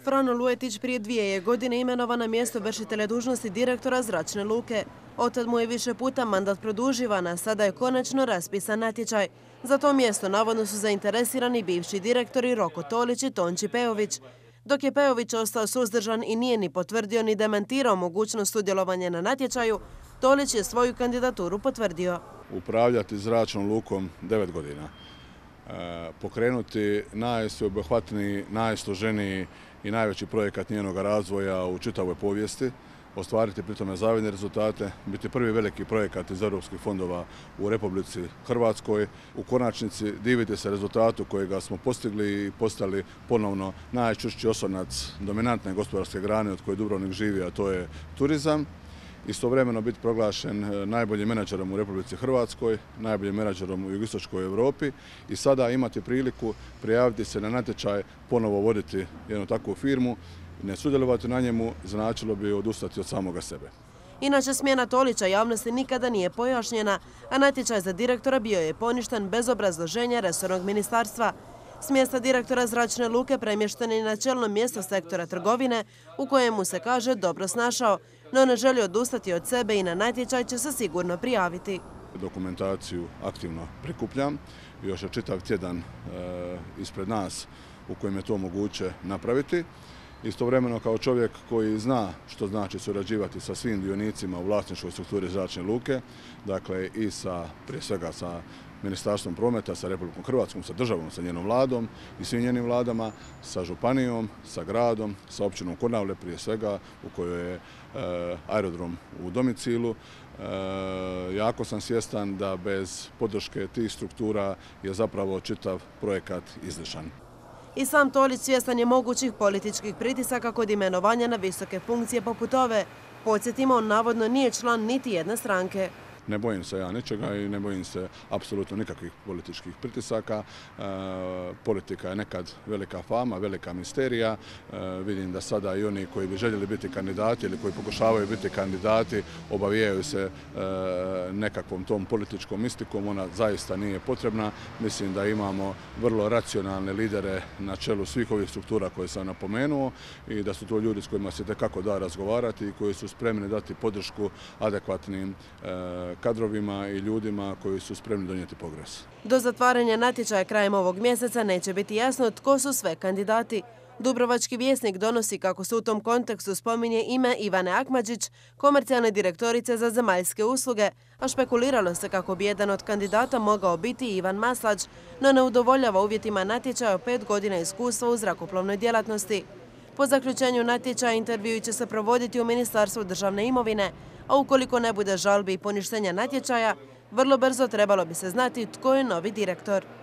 Frano Luetić prije 2 godine imenovan na mjesto vršitelja dužnosti direktora Zračne luke. Otad mu je više puta mandat produživan, a sada je konačno raspisan natječaj. Za to mjesto navodno su zainteresirani bivši direktori Roko Tolić i Tonči Pejović. Dok je Pejović ostao suzdržan i nije ni potvrdio ni demantirao mogućnost sudjelovanja na natječaju, Tolić je svoju kandidaturu potvrdio. Upravljati zračnom lukom 9 godina. Pokrenuti najsveobuhvatniji, najsloženiji i najveći projekat njenog razvoja u čitavoj povijesti, ostvariti pritome zavidne rezultate, biti prvi veliki projekat iz europskih fondova u Republici Hrvatskoj. U konačnici diviti se rezultatu kojega smo postigli i postali ponovno najčvršći oslonac dominantne gospodarske grane od koje Dubrovnik živi, a to je turizam. Istovremeno biti proglašen najboljim menadžerom u Republici Hrvatskoj, najboljim menadžerom u jugoistočkoj Europi i sada imati priliku prijaviti se na natječaj, ponovo voditi jednu takvu firmu. Ne sudjelovati na njemu značilo bi odustati od samoga sebe. Inače, smjena Tolića javnosti nikada nije pojašnjena, a natječaj za direktora bio je poništen bez obrazloženja resornog ministarstva. S mjesta direktora Zračne luke premješten je na čelno mjesto sektora trgovine, u kojemu se kaže dobro snašao, no ne želi odustati od sebe i na natječaj će se sigurno prijaviti. Dokumentaciju aktivno prikupljam, još je čitav tjedan ispred nas u kojem je to moguće napraviti. Istovremeno kao čovjek koji zna što znači surađivati sa svim dionicima u vlasničkoj strukturi Zračne luke, dakle i prije svega sa Ministarstvom prometa, sa Republikom Hrvatskom, sa državom, sa njenom vladom i svim njenim vladama, sa županijom, sa gradom, sa općinom Konavle prije svega u kojoj je aerodrom u domicilu. Jako sam svjestan da bez podrške tih struktura je zapravo čitav projekat izlišan. I sam Tolić svjestan je mogućih političkih pritisaka kod imenovanja na visoke funkcije poput ove. Podsjetimo, on navodno nije član niti jedne stranke. Ne bojim se ja ničega i ne bojim se apsolutno nikakvih političkih pritisaka. Politika je nekad velika fama, velika misterija. Vidim da sada i oni koji bi željeli biti kandidati ili koji pokušavaju biti kandidati obavijaju se nekakvom tom političkom mistikom. Ona zaista nije potrebna. Mislim da imamo vrlo racionalne lidere na čelu svih ovih struktura koje sam napomenuo i da su to ljudi s kojima se itekako da razgovarati i koji su spremni dati podršku adekvatnim kadrovima i ljudima koji su spremni donijeti progres. Do zatvaranja natječaja krajem ovog mjeseca neće biti jasno tko su sve kandidati. Dubrovački vjesnik donosi kako se u tom kontekstu spominje ime Ivane Akmadžić, komercijalne direktorice za zemaljske usluge, a špekuliralo se kako bi jedan od kandidata mogao biti Ivan Maslać, no ne udovoljava uvjetima natječaja 5 godina iskustva u zrakoplovnoj djelatnosti. Po zaključenju natječaja intervjui će se provoditi u Ministarstvu državne imovine, a ukoliko ne bude žalbi i poništenja natječaja, vrlo brzo trebalo bi se znati tko je novi direktor.